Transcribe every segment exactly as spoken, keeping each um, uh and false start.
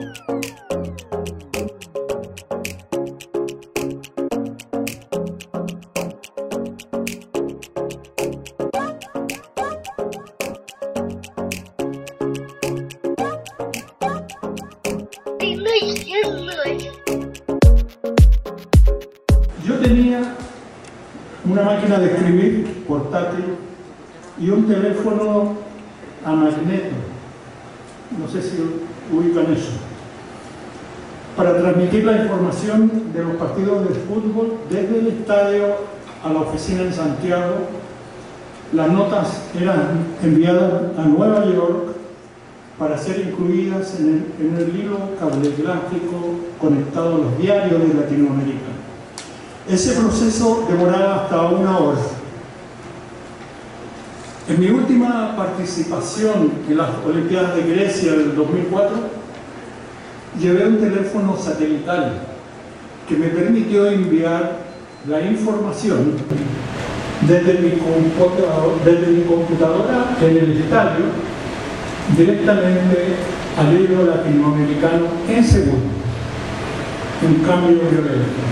Yo tenía una máquina de escribir portátil y un teléfono a magneto, no sé si ubican eso, para transmitir la información de los partidos de fútbol desde el estadio a la oficina en Santiago. Las notas eran enviadas a Nueva York para ser incluidas en el, en el hilo cablegráfico conectado a los diarios de Latinoamérica. Ese proceso demoraba hasta una hora. En mi última participación en las Olimpiadas de Grecia del dos mil cuatro, llevé un teléfono satelital que me permitió enviar la información desde mi computador, desde mi computadora en el estadio directamente al hilo latinoamericano en segundos. Un cambio violento.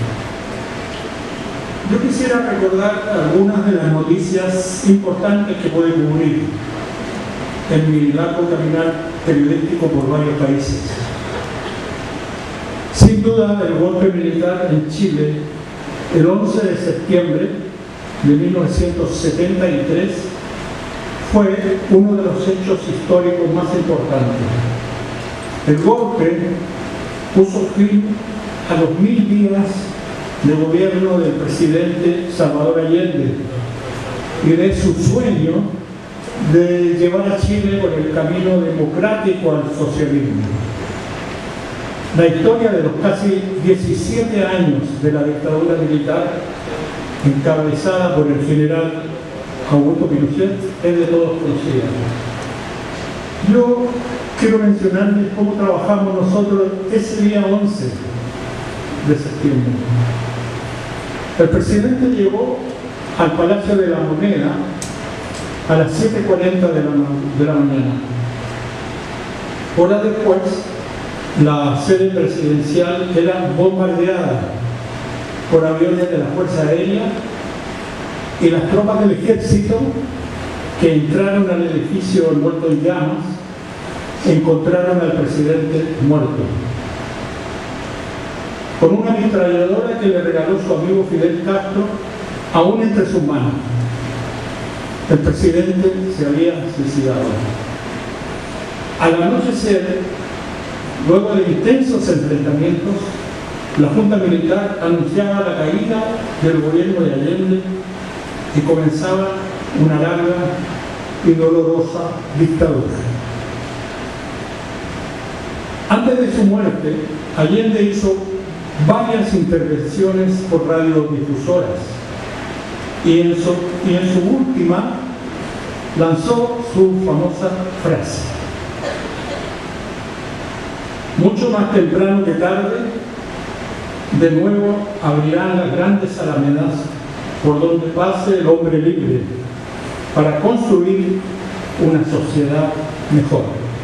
Yo quisiera recordar algunas de las noticias importantes que pude cubrir en mi largo caminar periodístico por varios países. Sin duda, el golpe militar en Chile, el once de septiembre de mil novecientos setenta y tres, fue uno de los hechos históricos más importantes. El golpe puso fin a los mil días de gobierno del presidente Salvador Allende y de su sueño de llevar a Chile por el camino democrático al socialismo. La historia de los casi diecisiete años de la dictadura militar, encabezada por el general Augusto Pinochet, es de todos conocida. Yo quiero mencionarles cómo trabajamos nosotros ese día once de septiembre. El presidente llegó al Palacio de la Moneda a las siete y cuarenta de la, de la mañana. Horas después, la sede presidencial era bombardeada por aviones de la Fuerza Aérea y las tropas del ejército, que entraron al edificio envuelto en llamas, encontraron al presidente muerto, con una ametralladora que le regaló su amigo Fidel Castro aún entre sus manos. El presidente se había suicidado. Al anochecer, luego de intensos enfrentamientos, la Junta Militar anunciaba la caída del gobierno de Allende y comenzaba una larga y dolorosa dictadura. Antes de su muerte, Allende hizo varias intervenciones por radiodifusoras y en su, y en su última lanzó su famosa frase: mucho más temprano que tarde, de nuevo abrirán las grandes alamedas por donde pase el hombre libre para construir una sociedad mejor.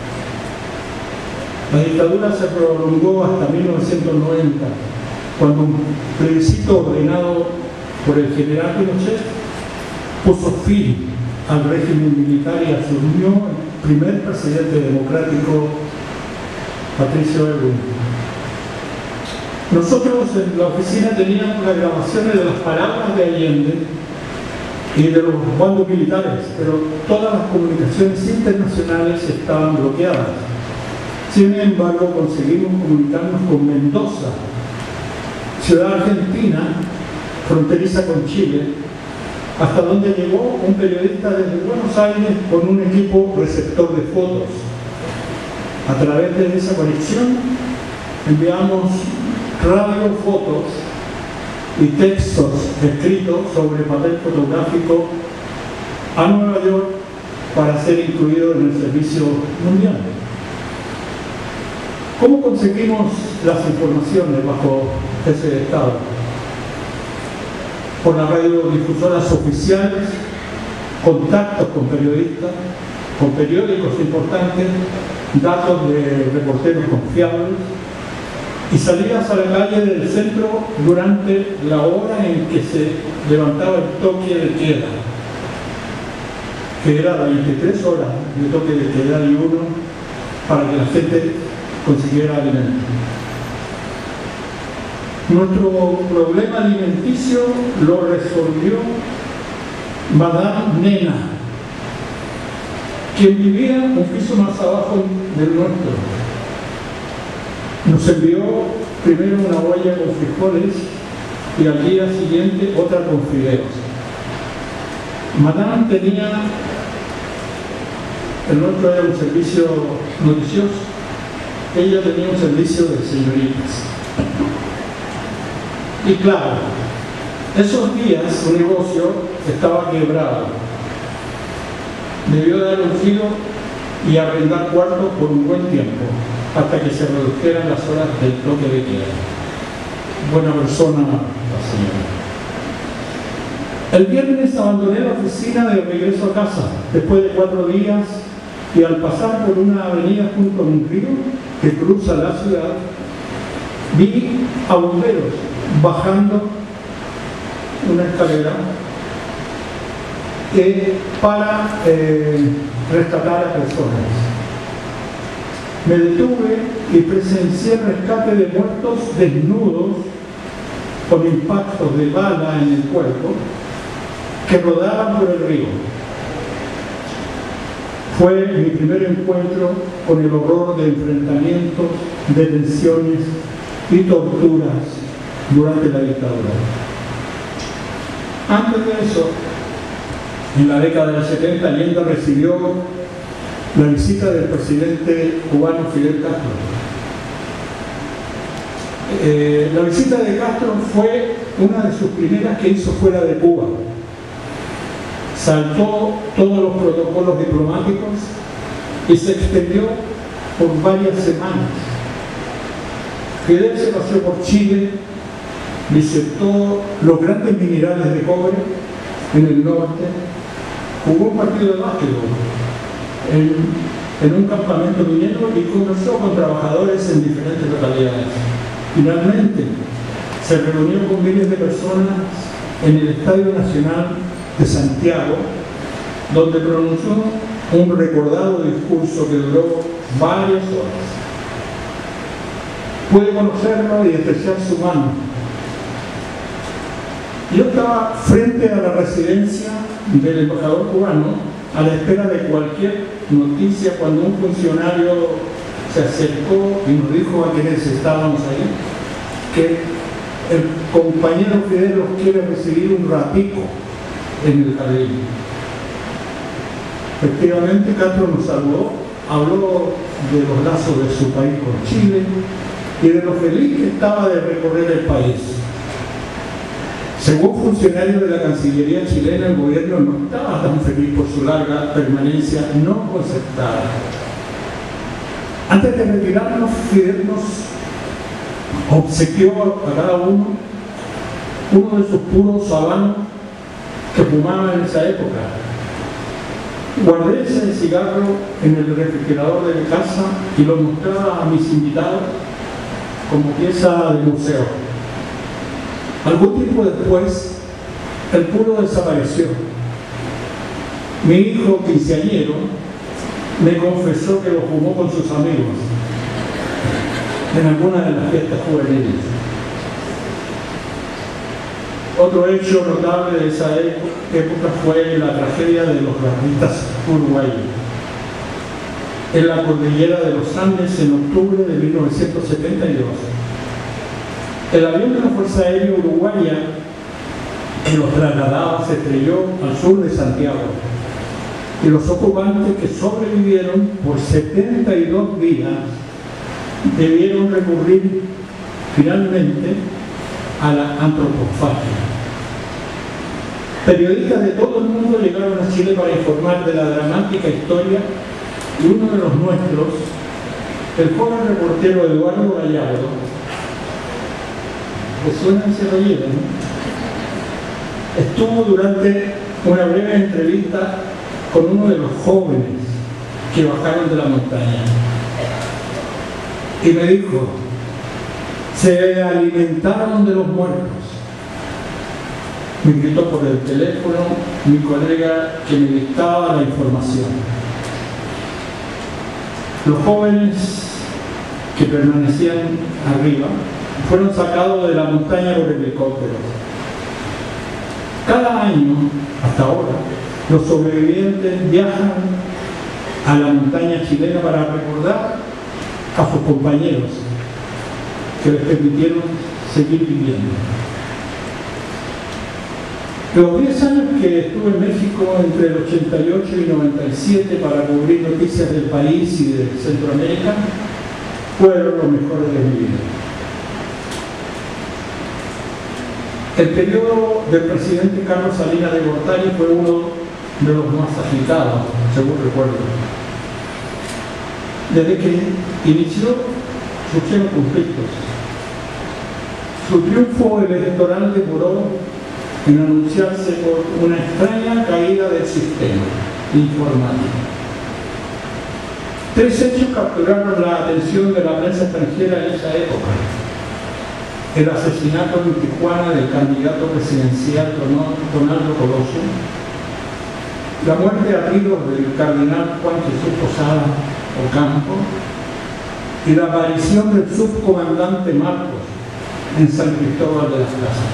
La dictadura se prolongó hasta mil novecientos noventa, cuando un plebiscito ordenado por el general Pinochet puso fin al régimen militar y asumió el primer presidente democrático, Patricio Aylwin. Nosotros en la oficina teníamos las grabaciones de las palabras de Allende y de los bandos militares, pero todas las comunicaciones internacionales estaban bloqueadas. Sin embargo, conseguimos comunicarnos con Mendoza, ciudad argentina, fronteriza con Chile, hasta donde llegó un periodista desde Buenos Aires con un equipo receptor de fotos. A través de esa conexión enviamos radio, fotos y textos escritos sobre papel fotográfico a Nueva York para ser incluido en el servicio mundial. ¿Cómo conseguimos las informaciones bajo ese estado? Por las radiodifusoras oficiales, contactos con periodistas con periódicos importantes, datos de reporteros confiables, y salías a la calle del centro durante la hora en que se levantaba el toque de queda, que era veintitrés horas de toque de queda y uno para que la gente consiguiera alimento. Nuestro problema alimenticio lo resolvió Madame Nena, quien vivía un piso más abajo del nuestro. Nos envió primero una olla con frijoles y al día siguiente otra con fideos. Madame tenía, el nuestro era un servicio noticioso, ella tenía un servicio de señoritas. Y claro, esos días su negocio estaba quebrado. Debió dar un giro y arrendar cuartos por un buen tiempo, hasta que se redujeran las horas del toque de queda. Buena persona la señora. El viernes abandoné la oficina de regreso a casa, después de cuatro días, y al pasar por una avenida junto a un río que cruza la ciudad, vi a bomberos bajando una escalera eh, para eh, rescatar a personas. Me detuve y presencié el rescate de muertos desnudos con impactos de bala en el cuerpo que rodaban por el río. Fue mi primer encuentro con el horror de enfrentamientos, detenciones y torturas durante la dictadura. Antes de eso, en la década de los setenta, Allende recibió la visita del presidente cubano Fidel Castro. Eh, la visita de Castro fue una de sus primeras que hizo fuera de Cuba. Saltó todos los protocolos diplomáticos y se extendió por varias semanas. Fidel se paseó por Chile, visitó los grandes minerales de cobre en el norte, jugó un partido de básquetbol en, en un campamento minero y conversó con trabajadores en diferentes localidades. Finalmente, se reunió con miles de personas en el Estadio Nacional de Santiago, donde pronunció un recordado discurso que duró varias horas. Pude conocerlo y estrechar su mano. Yo estaba frente a la residencia del embajador cubano a la espera de cualquier noticia cuando un funcionario se acercó y nos dijo a quienes estábamos ahí que el compañero Fidel los quiere recibir un ratico en el jardín. Efectivamente, Castro nos saludó, habló de los lazos de su país con Chile y de lo feliz que estaba de recorrer el país. Según funcionarios de la Cancillería chilena, el gobierno no estaba tan feliz por su larga permanencia no concertada. Antes de retirarnos, Fidel nos obsequió a cada uno uno de sus puros habanos que fumaba en esa época. Guardé ese cigarro en el refrigerador de mi casa y lo mostraba a mis invitados como pieza de museo. Algún tiempo después, el puro desapareció. Mi hijo quinceañero me confesó que lo fumó con sus amigos en alguna de las fiestas juveniles. Otro hecho notable de esa época fue la tragedia de los guerrillistas uruguayos en la cordillera de los Andes en octubre de mil novecientos setenta y dos. El avión de la Fuerza Aérea Uruguaya que los trasladaba se estrelló al sur de Santiago y los ocupantes que sobrevivieron por setenta y dos días debieron recurrir finalmente a la antropofagia. Periodistas de todo el mundo llegaron a Chile para informar de la dramática historia y uno de los nuestros, el joven reportero Eduardo Gallardo, que suena ese rollo, ¿no? Estuvo durante una breve entrevista con uno de los jóvenes que bajaron de la montaña. Y me dijo, se alimentaron de los muertos. Me gritó por el teléfono mi colega que me dictaba la información. Los jóvenes que permanecían arriba fueron sacados de la montaña por helicóptero. Cada año, hasta ahora, los sobrevivientes viajan a la montaña chilena para recordar a sus compañeros que les permitieron seguir viviendo. Los diez años que estuve en México entre el ochenta y ocho y noventa y siete para cubrir noticias del país y de Centroamérica fueron los mejores de mi vida. El periodo del presidente Carlos Salinas de Gortari fue uno de los más agitados, según recuerdo. Desde que inició, surgieron conflictos. Su triunfo electoral demoró en anunciarse por una extraña caída del sistema informático. Tres hechos capturaron la atención de la prensa extranjera en esa época. El asesinato en Tijuana del candidato presidencial Donaldo Colosio, la muerte a tiros del cardenal Juan Jesús Posada Ocampo y la aparición del subcomandante Marcos en San Cristóbal de las Casas.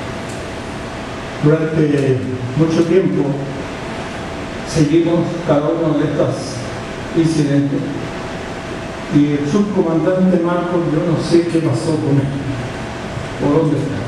Durante mucho tiempo seguimos cada uno de estos incidentes y el subcomandante Marcos, yo no sé qué pasó con él, por dónde está.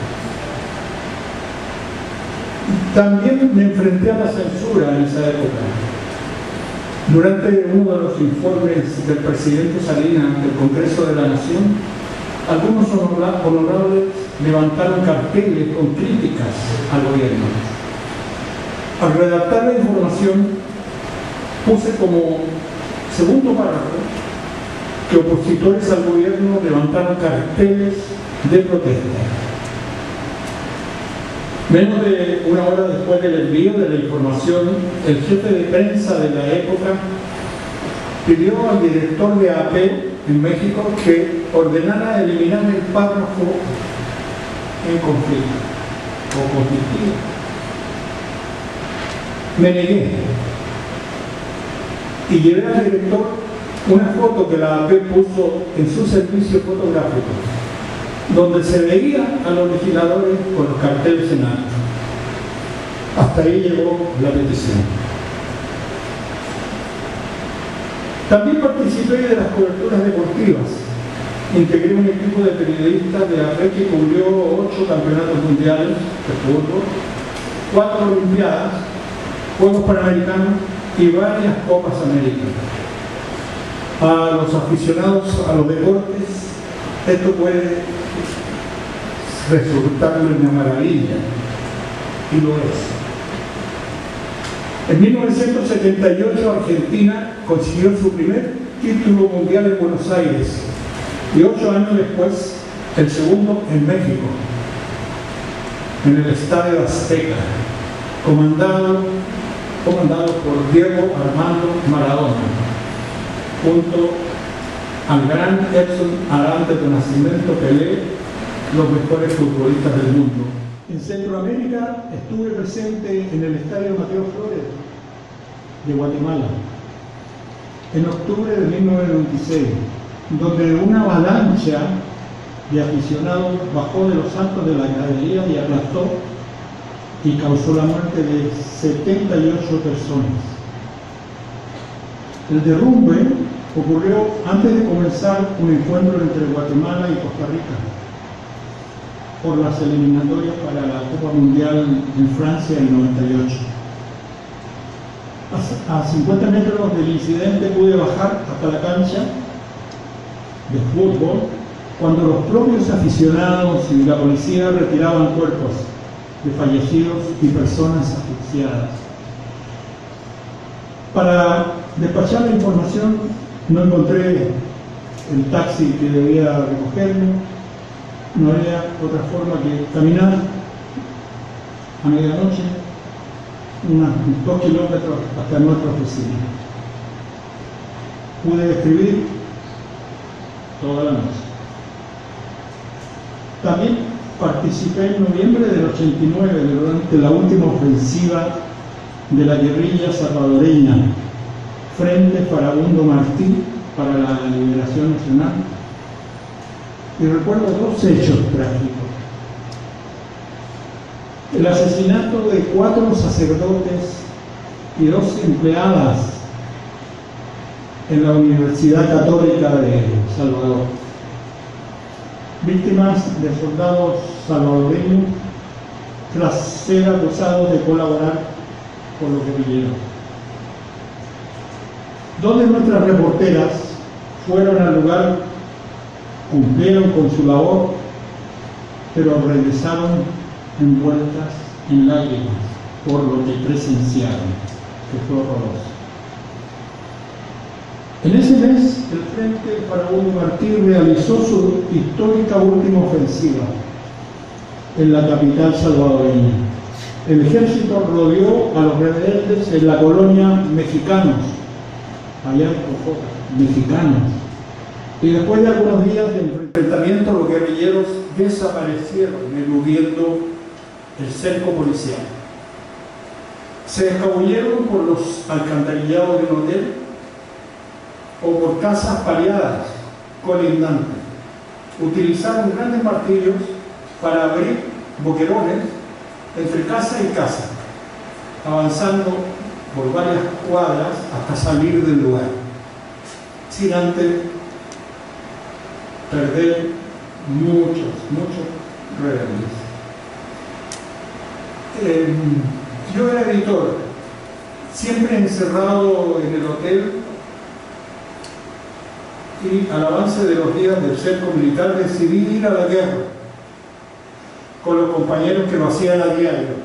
También me enfrenté a la censura en esa época. Durante uno de los informes del presidente Salinas ante el Congreso de la Nación, algunos honorables levantaron carteles con críticas al gobierno. Al redactar la información, puse como segundo párrafo que opositores al gobierno levantaron carteles de protesta. Menos de una hora después del envío de la información, el jefe de prensa de la época pidió al director de A P en México que ordenara eliminar el párrafo en conflicto o conflictivo. Me negué y llevé al director una foto que la A P puso en su servicio fotográfico, donde se veía a los legisladores con los carteles en alto. Hasta ahí llegó la petición. También participé de las coberturas deportivas. Integré un equipo de periodistas de A P que cubrió ocho campeonatos mundiales de fútbol, cuatro olimpiadas, Juegos Panamericanos y varias Copas América. A los aficionados a los deportes, esto puede resultarle una maravilla, y lo es. En mil novecientos setenta y ocho Argentina consiguió su primer título mundial en Buenos Aires y ocho años después el segundo en México, en el Estadio Azteca, comandado, comandado por Diego Armando Maradona, junto al gran Edson Arantes de Nascimento Pelé, los mejores futbolistas del mundo. En Centroamérica estuve presente en el Estadio Mateo Flores de Guatemala en octubre de mil novecientos noventa y seis, donde una avalancha de aficionados bajó de los altos de la gradería y aplastó y causó la muerte de setenta y ocho personas. El derrumbe ocurrió antes de comenzar un encuentro entre Guatemala y Costa Rica por las eliminatorias para la Copa Mundial en Francia en noventa y ocho. A cincuenta metros del incidente pude bajar hasta la cancha de fútbol cuando los propios aficionados y la policía retiraban cuerpos de fallecidos y personas asfixiadas. Para despachar la información no encontré el taxi que debía recogerme. No había otra forma que caminar a medianoche unos dos kilómetros hasta nuestra oficina. pude escribir toda la noche. También participé en noviembre del ochenta y nueve durante la última ofensiva de la guerrilla salvadoreña, Frente Farabundo Martí para la Liberación Nacional, y recuerdo dos hechos trágicos: el asesinato de cuatro sacerdotes y dos empleadas en la Universidad Católica de El Salvador, víctimas de soldados salvadoreños tras ser acusados de colaborar con los guerrilleros. Dos de nuestras reporteras fueron al lugar, cumplieron con su labor, pero regresaron envueltas en lágrimas por lo que presenciaron, que fue horroroso. En ese mes, el Frente Farabundo Martí realizó su histórica última ofensiva en la capital salvadoreña. El ejército rodeó a los rebeldes en la colonia Mexicanos, allá en Cojota, Mexicanos. Y después de algunos días de enfrentamiento, los guerrilleros desaparecieron, eludiendo el cerco policial. Se escabulleron por los alcantarillados de un hotel o por casas pareadas colindantes. Utilizaron grandes martillos para abrir boquerones entre casa y casa, avanzando por varias cuadras hasta salir del lugar, sin antes perder muchos, muchos rebeldes. Eh, yo era editor, siempre encerrado en el hotel, y al avance de los días del cerco militar decidí ir a la guerra con los compañeros que lo hacían a diario.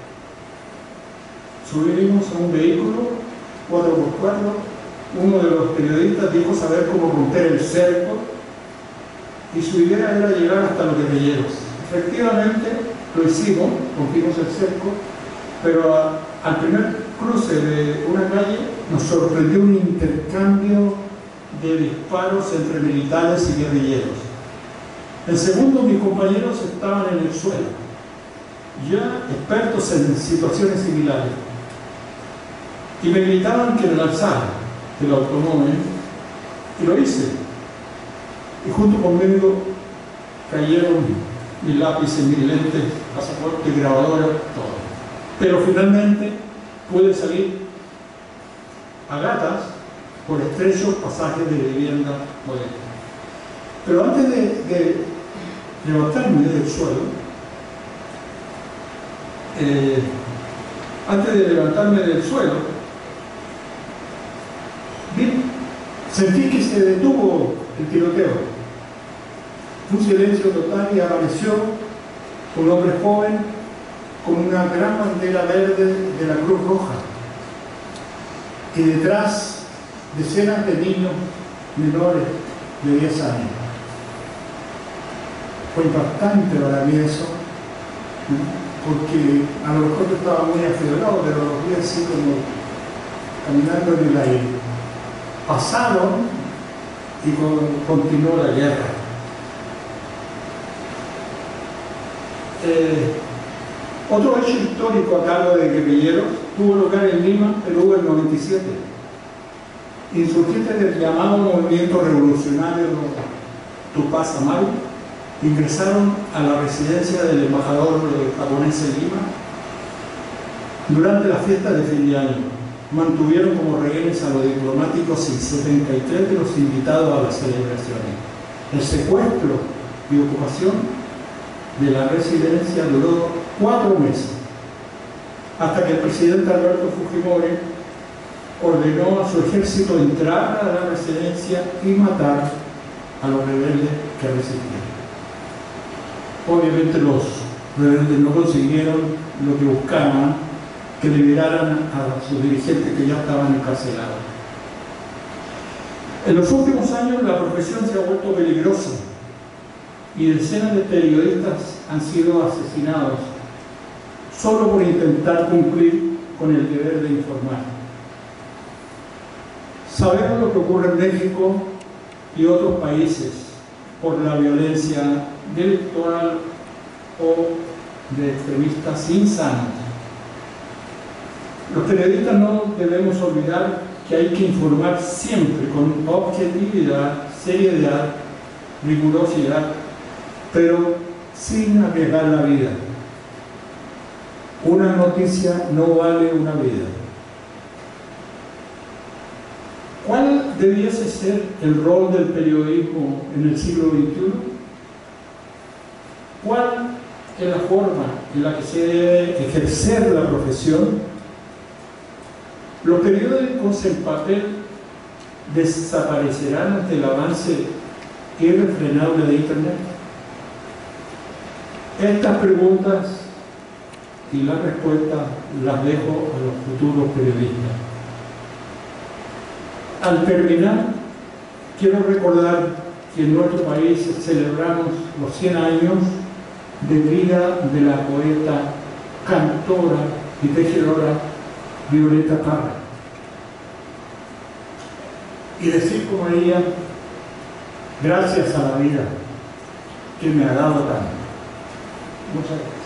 Subimos a un vehículo cuatro por cuatro, uno de los periodistas dijo saber cómo romper el cerco y su idea era llegar hasta los guerrilleros. Efectivamente lo hicimos, rompimos el cerco, pero a, al primer cruce de una calle nos sorprendió un intercambio de disparos entre militares y guerrilleros. En segundo, mis compañeros estaban en el suelo, ya expertos en situaciones similares, y me gritaban que me lanzara del automóvil, y lo hice. Y junto conmigo cayeron mis lápices, mis lentes, pasaporte, grabadora, todo. Pero finalmente pude salir a gatas por estrechos pasajes de vivienda moderna. Pero antes de, de levantarme del suelo, eh, antes de levantarme del suelo, vi, sentí que se detuvo el tiroteo. Un silencio total y apareció un hombre joven con una gran bandera verde de la Cruz Roja y detrás decenas de niños menores de diez años. Fue impactante para mí eso, ¿no? Porque a lo mejor yo estaba muy afiebrado, pero los vi así como caminando en el aire. Pasaron y con, continuó la guerra. Eh, otro hecho histórico a cargo de guerrilleros tuvo lugar en Lima, Perú, en el noventa y siete. Insurgentes del llamado movimiento revolucionario Tupac Amaru ingresaron a la residencia del embajador japonés en Lima durante la fiesta de fin de año. Mantuvieron como rehenes a los diplomáticos y setenta y tres de los invitados a las celebraciones. El secuestro y ocupación de la residencia duró cuatro meses, hasta que el presidente Alberto Fujimori ordenó a su ejército entrar a la residencia y matar a los rebeldes que resistían. Obviamente los rebeldes no consiguieron lo que buscaban, que liberaran a sus dirigentes que ya estaban encarcelados. En los últimos años la profesión se ha vuelto peligrosa y decenas de periodistas han sido asesinados solo por intentar cumplir con el deber de informar. Sabemos lo que ocurre en México y otros países por la violencia delictual o de extremistas insanos. Los periodistas no debemos olvidar que hay que informar siempre con objetividad, seriedad, rigurosidad, pero sin arriesgar la vida. Una noticia no vale una vida. ¿Cuál debiese ser el rol del periodismo en el siglo veintiuno? ¿Cuál es la forma en la que se debe ejercer la profesión? ¿Los periódicos en papel desaparecerán ante el avance irrefrenable de Internet? Estas preguntas y las respuestas las dejo a los futuros periodistas. Al terminar, quiero recordar que en nuestro país celebramos los cien años de vida de la poeta, cantora y tejedora Violeta Parra. Y decir como ella, gracias a la vida que me ha dado tanto. Muchas gracias.